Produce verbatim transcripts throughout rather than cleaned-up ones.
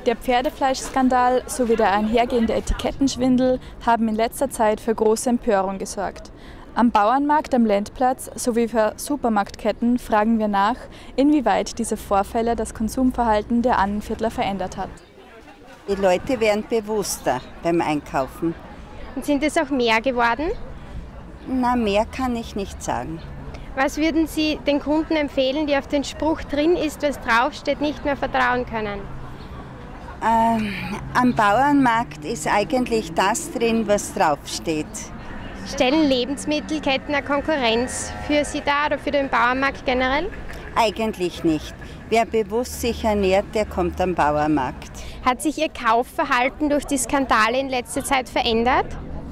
Der Pferdefleischskandal sowie der einhergehende Etikettenschwindel haben in letzter Zeit für große Empörung gesorgt. Am Bauernmarkt am Lendplatz sowie für Supermarktketten fragen wir nach, inwieweit diese Vorfälle das Konsumverhalten der Annenviertler verändert hat. Die Leute werden bewusster beim Einkaufen. Und sind es auch mehr geworden? Na, mehr kann ich nicht sagen. Was würden Sie den Kunden empfehlen, die auf den Spruch drin ist, was draufsteht, nicht mehr vertrauen können? Ähm, am Bauernmarkt ist eigentlich das drin, was draufsteht. Stellen Lebensmittelketten eine Konkurrenz für Sie dar oder für den Bauernmarkt generell? Eigentlich nicht. Wer bewusst sich ernährt, der kommt am Bauernmarkt. Hat sich Ihr Kaufverhalten durch die Skandale in letzter Zeit verändert?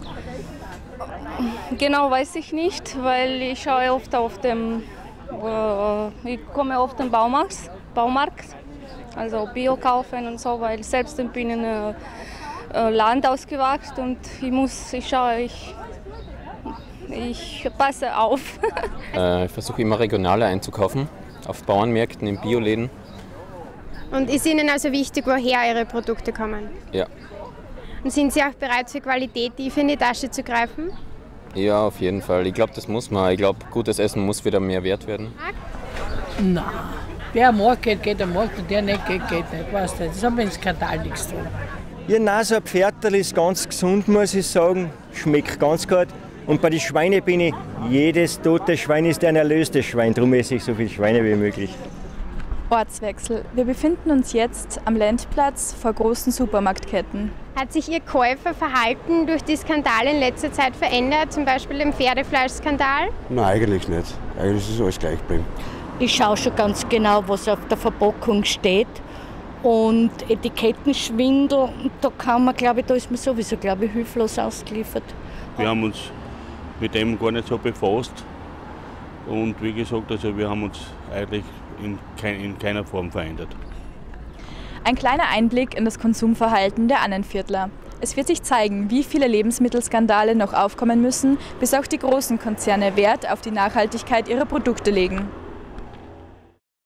Genau weiß ich nicht, weil ich schaue oft auf dem, äh, ich komme oft im Baumarkt, Baumarkt, also Bio kaufen und so, weil selbst ich bin in einem äh, Land ausgewachsen und ich muss, ich schaue, ich, ich passe auf. äh, ich versuche immer regionaler einzukaufen, auf Bauernmärkten, in Bioläden. Und ist Ihnen also wichtig, woher Ihre Produkte kommen? Ja. Und sind Sie auch bereit, für Qualität tief in die Tasche zu greifen? Ja, auf jeden Fall. Ich glaube, das muss man. Ich glaube, gutes Essen muss wieder mehr wert werden. Nein. Wer am Markt geht, geht am Markt und der nicht geht, geht nicht. Weißt du, das hat mit dem Skandal nichts zu tun. Ja, nein, so ein Pferdl ist ganz gesund, muss ich sagen. Schmeckt ganz gut. Und bei den Schweinen bin ich, jedes tote Schwein ist ein erlöstes Schwein. Darum esse ich so viele Schweine wie möglich. Ortswechsel. Wir befinden uns jetzt am Lendplatz vor großen Supermarktketten. Hat sich Ihr Käuferverhalten durch die Skandale in letzter Zeit verändert, zum Beispiel den Pferdefleischskandal? Nein, eigentlich nicht. Eigentlich ist es alles gleich geblieben. Ich schaue schon ganz genau, was auf der Verpackung steht. Und Etikettenschwindel, da kann man, glaube ich, da ist man sowieso, glaube ich, hilflos ausgeliefert. Wir haben uns mit dem gar nicht so befasst. Und wie gesagt, also wir haben uns eigentlich in, kein, in keiner Form verändert. Ein kleiner Einblick in das Konsumverhalten der Annenviertler. Es wird sich zeigen, wie viele Lebensmittelskandale noch aufkommen müssen, bis auch die großen Konzerne Wert auf die Nachhaltigkeit ihrer Produkte legen.